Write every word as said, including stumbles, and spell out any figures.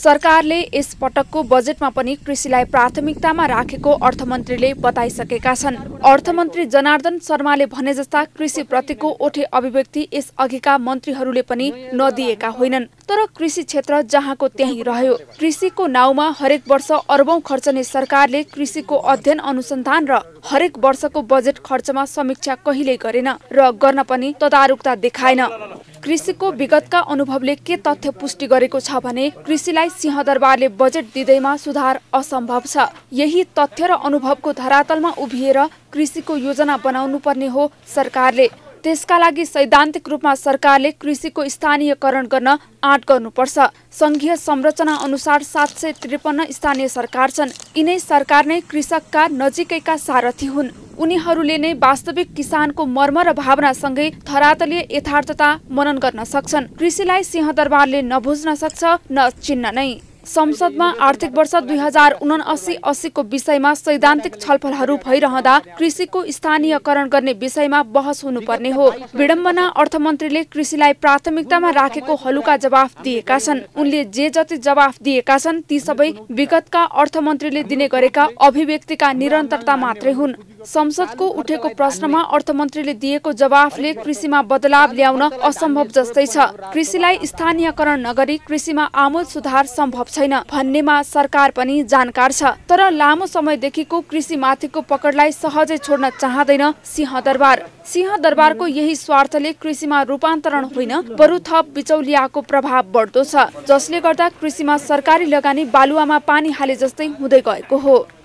सरकारले यस पटकको बजेटमा पनि कृषिलाई प्राथमिकतामा राखेको अर्थमन्त्रीले बताइसकेका छन्। अर्थमन्त्री जनार्दन शर्माले भने जस्ता कृषिप्रतिको ओठे अभिव्यक्ति यस अघिका मन्त्रीहरूले पनि नदिएका होइनन्, तर कृषि क्षेत्र जहाँको त्यही रह्यो। कृषिको नाउँमा हरेक वर्ष अरबौं खर्चने सरकारले कृषिको अध्ययन अनुसन्धान र हरेक वर्षको बजेट खर्चमा समीक्षा कहिल्यै गरेन र गर्न पनि तदारुकता देखाएन। कृषिको विगतका अनुभवले के तथ्य पुष्टि गरेको छ भने कृषिलाई सिंहदरबारले बजेट दिँदैमा सुधार असम्भव छ। यही तथ्य र अनुभवको धरातलमा उभिएर कृषिको योजना बनाउनु पर्ने हो सरकारले। त्यसका लागि सैद्धान्तिक रूपमा सरकारले कृषिको स्थानीयकरण गर्न आँट गर्नुपर्छ। संघीय संरचना अनुसार सात सय त्रिपन्न स्थानीय सरकार छन्। यिनै सरकार नै कृषकका नजिकैका सारथी हुन्। उनीहरूले नै वास्तविक किसानको मर्म र भावनासँगै धरातलीय यथार्थता मनन गर्न सक्छन्। कृषिलाई सिंहदरबारले नबुझ्न सक्छ न चिन्न नै। संसदमा आर्थिक वर्ष दुई हजार उनासी अस्सी को विषयमा सैद्धान्तिक छलफलहरू भइरहँदा कृषिको स्थानीयकरण गर्ने विषयमा बहस हुनुपर्ने हो। विडम्बना अर्थमन्त्रीले कृषिलाई प्राथमिकतामा राखेको हलुका जवाफ दिएका छन्। उनले जे जति जवाफ दिएका छन् ती सबै विगतका अर्थमन्त्रीले दिने गरेका अभिव्यक्तिका निरन्तरता मात्रै हुन्। संसदको उठेको प्रश्नमा अर्थमन्त्रीले दिएको जवाफले कृषिमा बदलाव ल्याउन असम्भव जस्तै छ। कृषिलाई स्थानीयकरण नगरी कृषिमा आमूल सुधार सम्भव छैन भन्नेमा सरकार पनि जानकार छ। तर लामो समयदेखिको कृषिमाथिको पकडलाई सहजै छोड्न चाहँदैन सिंहदरबार। सिंहदरबारको यही स्वार्थले कृषिमा रूपान्तरण होइन बरु थप बिचौलियाको प्रभाव बढ्दो छ, जसले गर्दा कृषिमा सरकारी लगानी बालुवामा पानी हाले जस्तै हुँदै गएको हो।